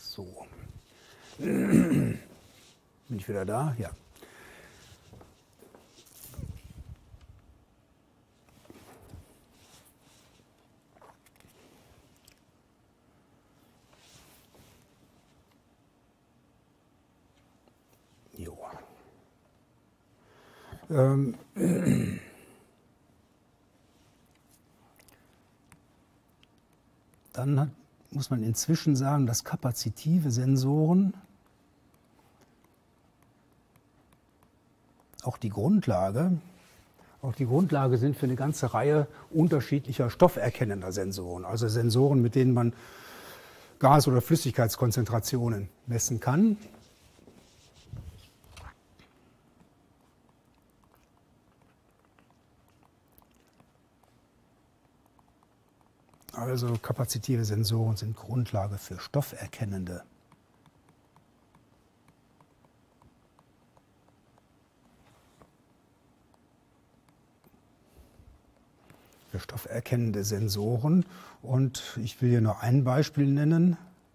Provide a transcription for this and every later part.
So. Bin ich wieder da? Ja. Jo. Dann muss man inzwischen sagen, dass kapazitive Sensoren auch die Grundlage sind für eine ganze Reihe unterschiedlicher stofferkennender Sensoren, also Sensoren, mit denen man Gas- oder Flüssigkeitskonzentrationen messen kann. Also kapazitive Sensoren sind Grundlage für stofferkennende Sensoren. Und ich will hier noch ein Beispiel nennen.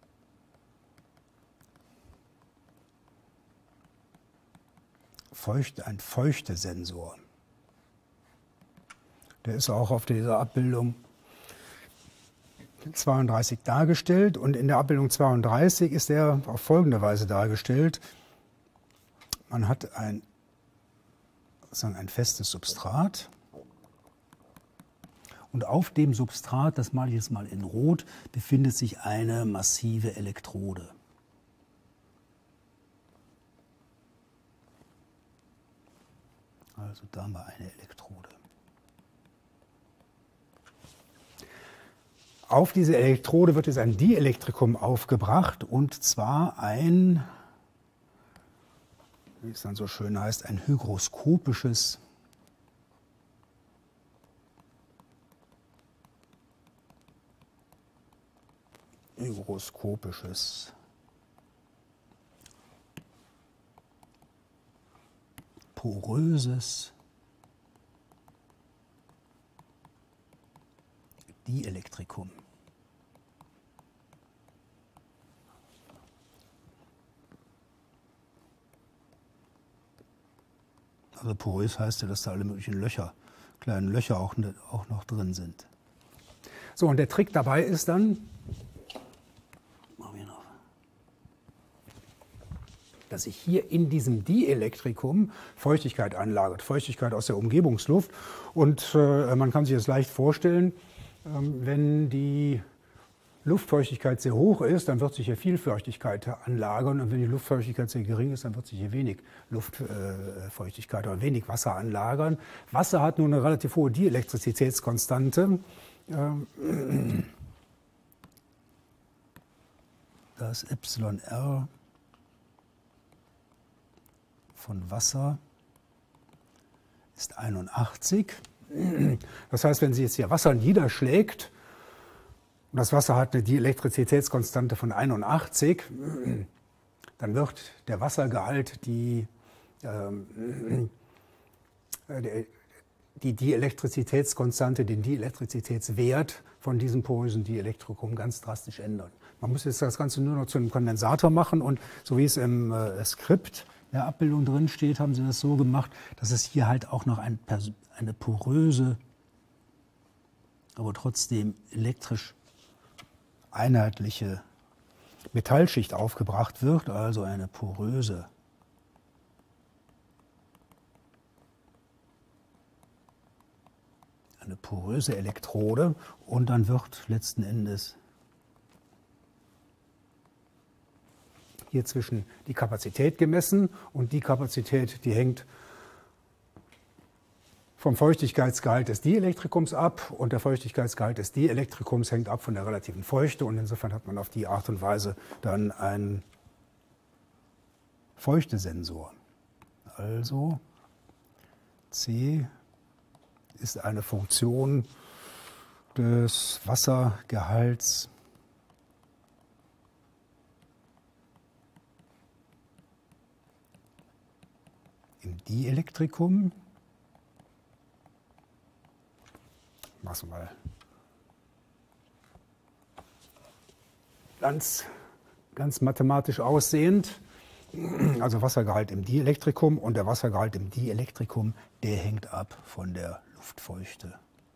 Ein Feuchtesensor. Der ist auch auf dieser Abbildung 32 dargestellt, und in der Abbildung 32 ist er auf folgende Weise dargestellt. Man hat ein festes Substrat, und auf dem Substrat, das male ich jetzt mal in Rot, befindet sich eine massive Elektrode. Also da haben wir eine Elektrode. Auf diese Elektrode wird jetzt ein Dielektrikum aufgebracht, und zwar ein, wie es dann so schön heißt, ein hygroskopisches poröses Dielektrikum. Also porös heißt ja, dass da alle möglichen kleinen Löcher auch noch drin sind. So, und der Trick dabei ist dann, dass sich hier in diesem Dielektrikum Feuchtigkeit einlagert, Feuchtigkeit aus der Umgebungsluft. Und man kann sich das leicht vorstellen, wenn die Luftfeuchtigkeit sehr hoch ist, dann wird sich hier viel Feuchtigkeit anlagern, und wenn die Luftfeuchtigkeit sehr gering ist, dann wird sich hier wenig Luftfeuchtigkeit oder wenig Wasser anlagern. Wasser hat nur eine relativ hohe Dielektrizitätskonstante. Das εr von Wasser ist 81. Das heißt, wenn Sie jetzt hier Wasser niederschlägt, und das Wasser hat eine Dielektrizitätskonstante von 81, dann wird der Wassergehalt die Dielektrizitätskonstante, den Dielektrizitätswert von diesem porösen Dielektrikum ganz drastisch ändern. Man muss jetzt das Ganze nur noch zu einem Kondensator machen, und so wie es im Skript der Abbildung drin steht, haben sie das so gemacht, dass es hier halt auch noch eine poröse, aber trotzdem elektrisch einheitliche Metallschicht aufgebracht wird, also eine poröse Elektrode, und dann wird letzten Endes hier zwischen die Kapazität gemessen, und die Kapazität, die hängt vom Feuchtigkeitsgehalt des Dielektrikums ab, und der Feuchtigkeitsgehalt des Dielektrikums hängt ab von der relativen Feuchte, und insofern hat man auf die Art und Weise dann einen Feuchtesensor. Also C ist eine Funktion des Wassergehalts im Dielektrikum. Mach's mal ganz ganz mathematisch aussehend. Also Wassergehalt im Dielektrikum, und der Wassergehalt im Dielektrikum, der hängt ab von der Luftfeuchte.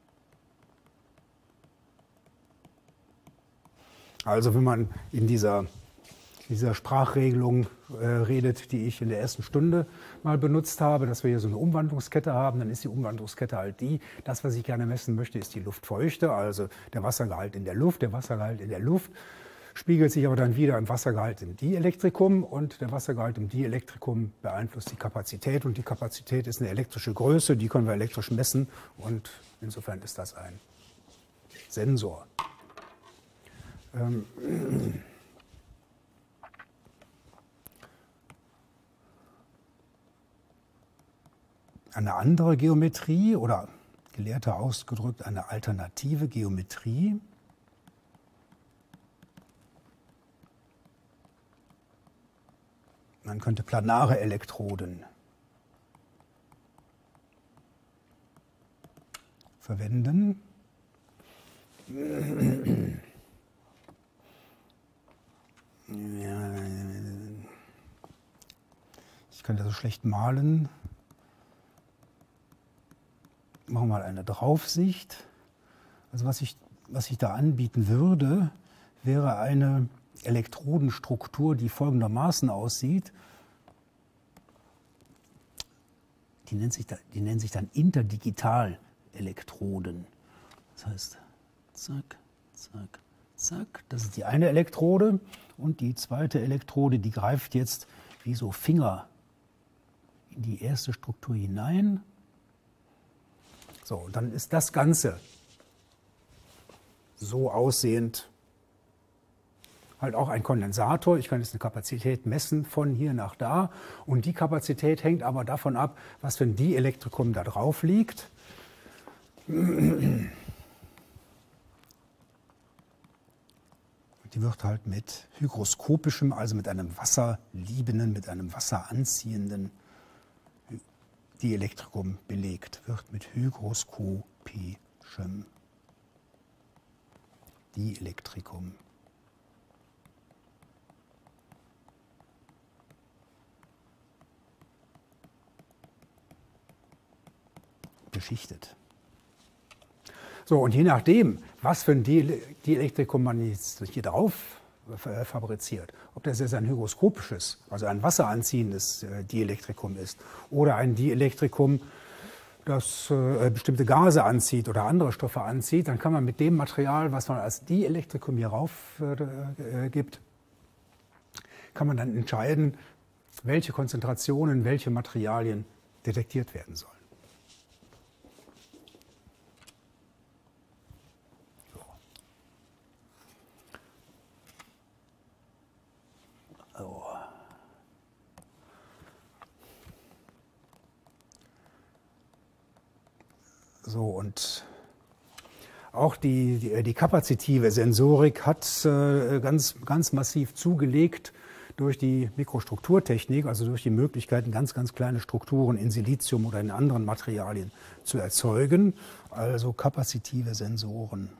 Also wenn man in dieser Sprachregelung redet, die ich in der ersten Stunde mal benutzt habe, dass wir hier so eine Umwandlungskette haben, dann ist die Umwandlungskette halt die, das, was ich gerne messen möchte, ist die Luftfeuchte, also der Wassergehalt in der Luft. Der Wassergehalt in der Luft spiegelt sich aber dann wieder im Wassergehalt im Dielektrikum, und der Wassergehalt im Dielektrikum beeinflusst die Kapazität, und die Kapazität ist eine elektrische Größe, die können wir elektrisch messen, und insofern ist das ein Sensor. Eine andere Geometrie, oder gelehrter ausgedrückt eine alternative Geometrie, man könnte planare Elektroden verwenden. Ja, ich kann das so schlecht malen. Machen wir mal eine Draufsicht. Also was ich da anbieten würde, wäre eine Elektrodenstruktur, die folgendermaßen aussieht. Die nennen sich dann Interdigital-Elektroden. Das heißt, zack, zack, zack. Das ist die eine Elektrode. Und die zweite Elektrode, die greift jetzt wie so Finger in die erste Struktur hinein. So, und dann ist das Ganze so aussehend halt auch ein Kondensator. Ich kann jetzt eine Kapazität messen von hier nach da. Und die Kapazität hängt aber davon ab, was für ein Dielektrikum da drauf liegt. Die wird halt mit hygroskopischem, also mit einem wasserliebenden, mit einem wasseranziehenden Dielektrikum belegt. Wird mit hygroskopischem Dielektrikum beschichtet. So, und je nachdem, was für ein Dielektrikum man jetzt hier drauf fabriziert, ob das jetzt ein hygroskopisches, also ein wasseranziehendes Dielektrikum ist, oder ein Dielektrikum, das bestimmte Gase anzieht oder andere Stoffe anzieht, dann kann man mit dem Material, was man als Dielektrikum hier rauf gibt, kann man dann entscheiden, welche Konzentrationen, welche Materialien detektiert werden sollen. So, und auch die kapazitive Sensorik hat ganz massiv zugelegt durch die Mikrostrukturtechnik, also durch die Möglichkeiten, ganz kleine Strukturen in Silizium oder in anderen Materialien zu erzeugen, also kapazitive Sensoren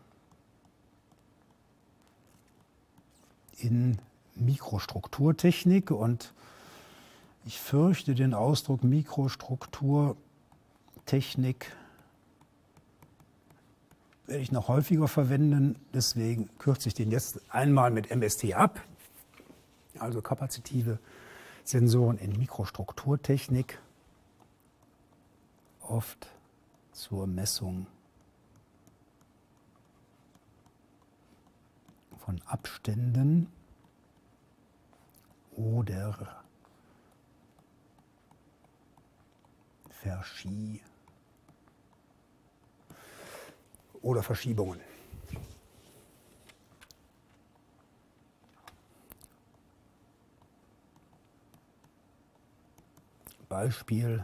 in Mikrostrukturtechnik. Und ich fürchte, den Ausdruck Mikrostrukturtechnik werde ich noch häufiger verwenden, deswegen kürze ich den jetzt einmal mit MST ab, also kapazitive Sensoren in Mikrostrukturtechnik, oft zur Messung von Abständen oder Verschiebungen. Beispiel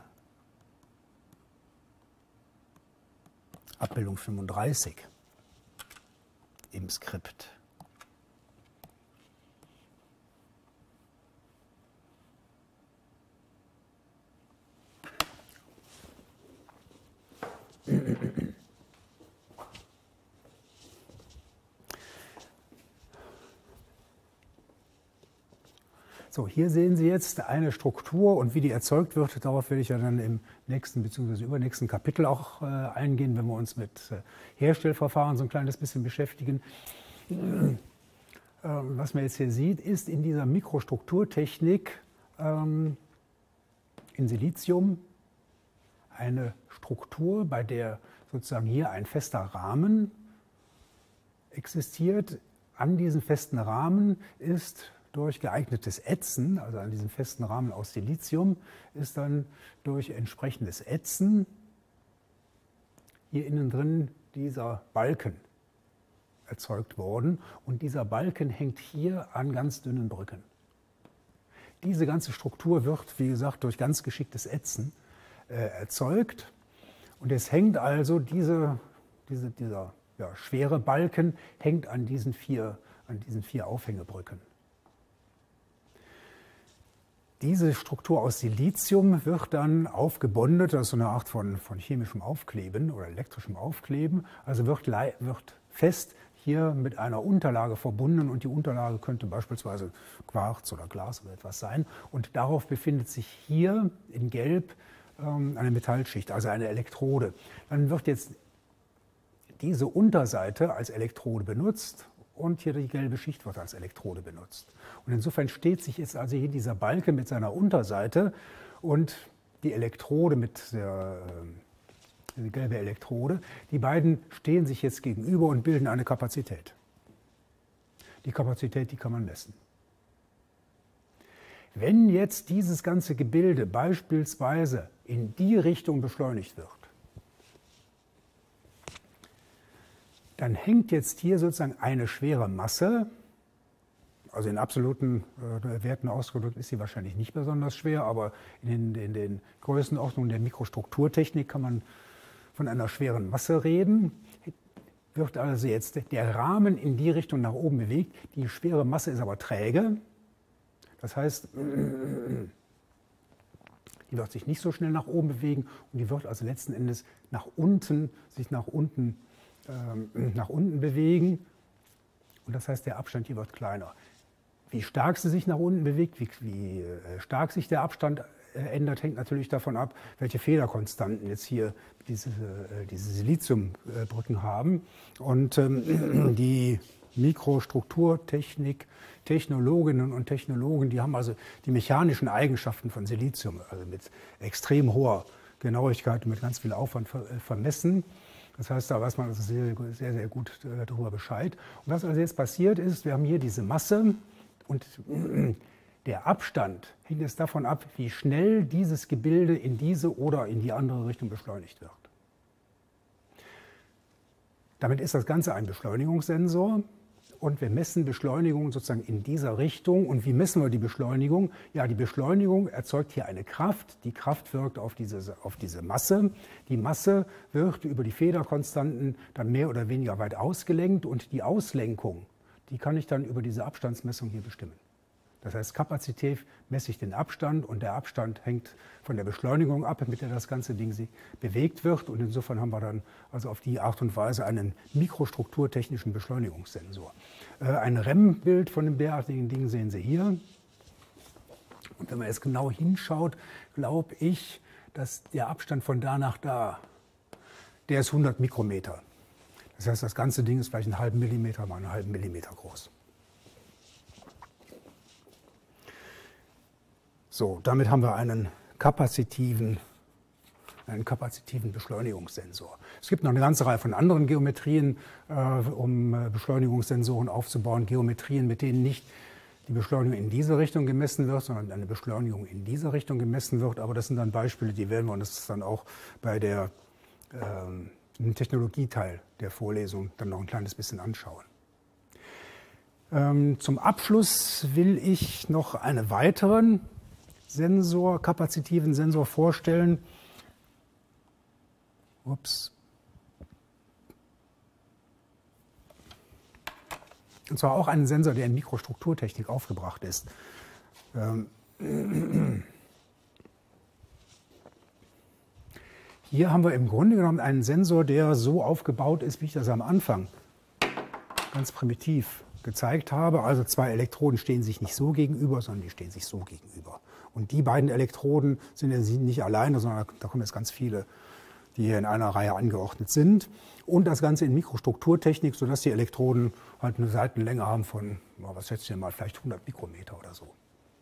Abbildung 35 im Skript. So, hier sehen Sie jetzt eine Struktur und wie die erzeugt wird, darauf werde ich ja dann im nächsten bzw. übernächsten Kapitel auch eingehen, wenn wir uns mit Herstellverfahren so ein kleines bisschen beschäftigen. Was man jetzt hier sieht, ist in dieser Mikrostrukturtechnik in Silizium eine Struktur, bei der sozusagen hier ein fester Rahmen existiert. An diesem festen Rahmen ist durch geeignetes Ätzen, also an diesem festen Rahmen aus Silizium, ist dann durch entsprechendes Ätzen hier innen drin dieser Balken erzeugt worden. Und dieser Balken hängt hier an ganz dünnen Brücken. Diese ganze Struktur wird, wie gesagt, durch ganz geschicktes Ätzen erzeugt. Und es hängt also, dieser schwere Balken hängt an diesen vier Aufhängebrücken. Diese Struktur aus Silizium wird dann aufgebondet, das ist so eine Art von chemischem Aufkleben oder elektrischem Aufkleben, also wird fest hier mit einer Unterlage verbunden und die Unterlage könnte beispielsweise Quarz oder Glas oder etwas sein und darauf befindet sich hier in Gelb eine Metallschicht, also eine Elektrode. Dann wird jetzt diese Unterseite als Elektrode benutzt und hier die gelbe Schicht wird als Elektrode benutzt. Und insofern steht sich jetzt also hier dieser Balken mit seiner Unterseite und die Elektrode mit der die gelbe Elektrode, die beiden stehen sich jetzt gegenüber und bilden eine Kapazität. Die Kapazität, die kann man messen. Wenn jetzt dieses ganze Gebilde beispielsweise in die Richtung beschleunigt wird, dann hängt jetzt hier sozusagen eine schwere Masse, also in absoluten Werten ausgedrückt ist sie wahrscheinlich nicht besonders schwer, aber in den Größenordnungen der Mikrostrukturtechnik kann man von einer schweren Masse reden. Wird also jetzt der Rahmen in die Richtung nach oben bewegt. Die schwere Masse ist aber träge. Das heißt, die wird sich nicht so schnell nach oben bewegen und die wird also letzten Endes sich nach unten bewegen. Und das heißt, der Abstand hier wird kleiner. Wie stark sie sich nach unten bewegt, wie stark sich der Abstand ändert, hängt natürlich davon ab, welche Fehlerkonstanten jetzt hier diese Siliziumbrücken haben. Und die Mikrostrukturtechnik, Technologinnen und Technologen, die haben also die mechanischen Eigenschaften von Silizium, also mit extrem hoher Genauigkeit und mit ganz viel Aufwand vermessen. Das heißt, da weiß man also sehr, sehr gut darüber Bescheid. Und was also jetzt passiert ist, wir haben hier diese Masse und der Abstand hängt jetzt davon ab, wie schnell dieses Gebilde in diese oder in die andere Richtung beschleunigt wird. Damit ist das Ganze ein Beschleunigungssensor und wir messen Beschleunigung sozusagen in dieser Richtung. Und wie messen wir die Beschleunigung? Ja, die Beschleunigung erzeugt hier eine Kraft. Die Kraft wirkt auf diese Masse. Die Masse wird über die Federkonstanten dann mehr oder weniger weit ausgelenkt und die Auslenkung, die kann ich dann über diese Abstandsmessung hier bestimmen. Das heißt, Kapazität messe ich den Abstand und der Abstand hängt von der Beschleunigung ab, mit der das ganze Ding sich bewegt wird. Und insofern haben wir dann also auf die Art und Weise einen mikrostrukturtechnischen Beschleunigungssensor. Ein REM-Bild von dem derartigen Ding sehen Sie hier. Und wenn man jetzt genau hinschaut, glaube ich, dass der Abstand von da nach da, der ist 100 Mikrometer. Das heißt, das ganze Ding ist vielleicht einen halben Millimeter mal einen halben Millimeter groß. So, damit haben wir einen kapazitiven Beschleunigungssensor. Es gibt noch eine ganze Reihe von anderen Geometrien, um Beschleunigungssensoren aufzubauen. Geometrien, mit denen nicht die Beschleunigung in diese Richtung gemessen wird, sondern eine Beschleunigung in dieser Richtung gemessen wird. Aber das sind dann Beispiele, die werden wir uns dann auch bei im Technologieteil der Vorlesung dann noch ein kleines bisschen anschauen. Zum Abschluss will ich noch einen weiteren kapazitiven Sensor vorstellen. Ups. Und zwar auch einen Sensor, der in Mikrostrukturtechnik aufgebracht ist. Hier haben wir im Grunde genommen einen Sensor, der so aufgebaut ist, wie ich das am Anfang ganz primitiv gezeigt habe. Also zwei Elektroden stehen sich nicht so gegenüber, sondern die stehen sich so gegenüber. Und die beiden Elektroden sind ja nicht alleine, sondern da kommen jetzt ganz viele, die hier in einer Reihe angeordnet sind. Und das Ganze in Mikrostrukturtechnik, sodass die Elektroden halt eine Seitenlänge haben von, was schätzt ihr mal, vielleicht 100 Mikrometer oder so.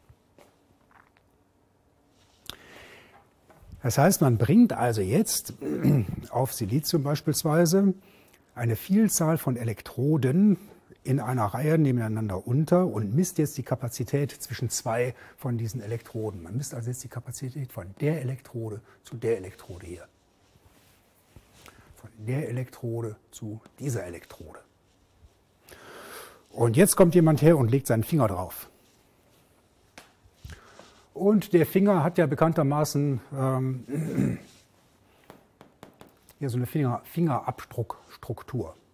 Das heißt, man bringt also jetzt auf Silizium beispielsweise eine Vielzahl von Elektroden in einer Reihe nebeneinander unter und misst jetzt die Kapazität zwischen zwei von diesen Elektroden. Man misst also jetzt die Kapazität von der Elektrode zu der Elektrode hier. Von der Elektrode zu dieser Elektrode. Und jetzt kommt jemand her und legt seinen Finger drauf. Und der Finger hat ja bekanntermaßen hier so eine Fingerabdruckstruktur.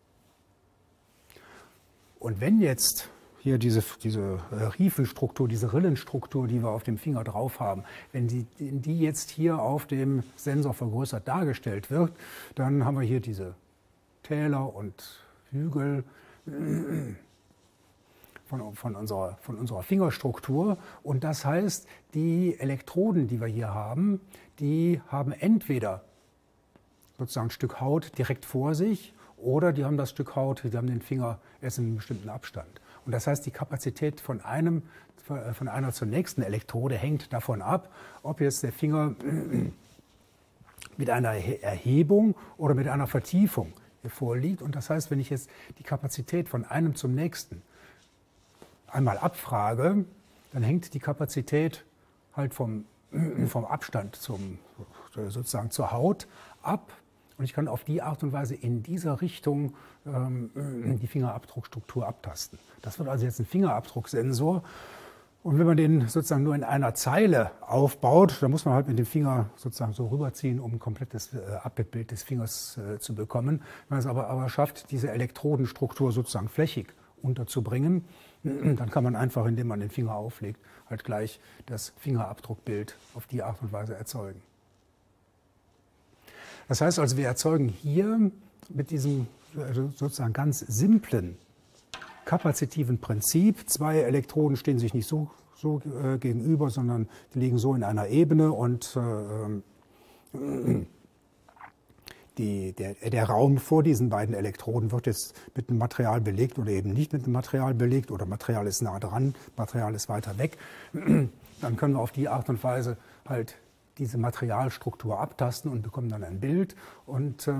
Und wenn jetzt hier diese Riefenstruktur, diese Rillenstruktur, die wir auf dem Finger drauf haben, wenn die jetzt hier auf dem Sensor vergrößert dargestellt wird, dann haben wir hier diese Täler und Hügel von unserer Fingerstruktur. Und das heißt, die Elektroden, die wir hier haben, die haben entweder sozusagen ein Stück Haut direkt vor sich, oder die haben das Stück Haut, die haben den Finger erst in einem bestimmten Abstand. Und das heißt, die Kapazität von einer zur nächsten Elektrode hängt davon ab, ob jetzt der Finger mit einer Erhebung oder mit einer Vertiefung hier vorliegt. Und das heißt, wenn ich jetzt die Kapazität von einem zum nächsten einmal abfrage, dann hängt die Kapazität halt vom Abstand sozusagen zur Haut ab. Und ich kann auf die Art und Weise in dieser Richtung die Fingerabdruckstruktur abtasten. Das wird also jetzt ein Fingerabdrucksensor. Und wenn man den sozusagen nur in einer Zeile aufbaut, dann muss man halt mit dem Finger sozusagen so rüberziehen, um ein komplettes Abbildbild des Fingers zu bekommen. Wenn man es aber schafft, diese Elektrodenstruktur sozusagen flächig unterzubringen, dann kann man einfach, indem man den Finger auflegt, halt gleich das Fingerabdruckbild auf die Art und Weise erzeugen. Das heißt also, wir erzeugen hier mit diesem sozusagen ganz simplen kapazitiven Prinzip, zwei Elektroden stehen sich nicht so gegenüber, sondern die liegen so in einer Ebene und der Raum vor diesen beiden Elektroden wird jetzt mit einem Material belegt oder eben nicht mit einem Material belegt oder Material ist nah dran, Material ist weiter weg. Dann können wir auf die Art und Weise halt diese Materialstruktur abtasten und bekommen dann ein Bild. Und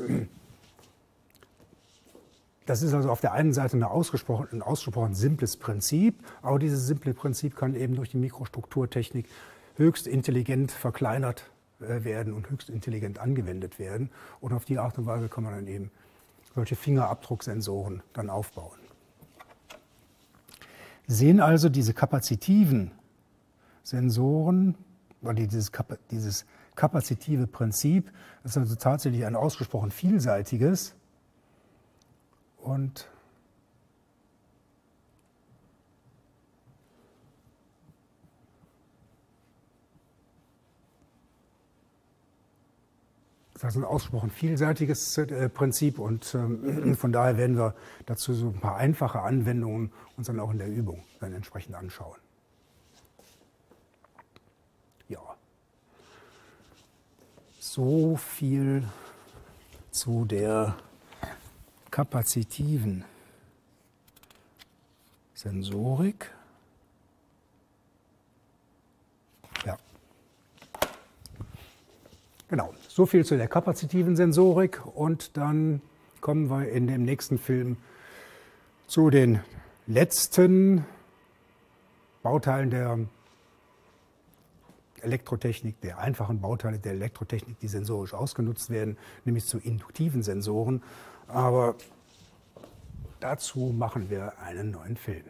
das ist also auf der einen Seite ein ausgesprochen simples Prinzip, aber dieses simple Prinzip kann eben durch die Mikrostrukturtechnik höchst intelligent verkleinert werden und höchst intelligent angewendet werden. Und auf die Art und Weise kann man dann eben solche Fingerabdrucksensoren dann aufbauen. Sie sehen also diese kapazitiven Sensoren, oder dieses kapazitive Prinzip, das ist also tatsächlich ein ausgesprochen vielseitiges und das ist ein ausgesprochen vielseitiges Prinzip und von daher werden wir dazu so ein paar einfache Anwendungen uns dann auch in der Übung dann entsprechend anschauen. Ja, so viel zu der kapazitiven Sensorik. Ja, genau, so viel zu der kapazitiven Sensorik und dann kommen wir in dem nächsten Film zu den letzten Bauteilen der Elektrotechnik, der einfachen Bauteile der Elektrotechnik, die sensorisch ausgenutzt werden, nämlich zu induktiven Sensoren. Aber dazu machen wir einen neuen Film.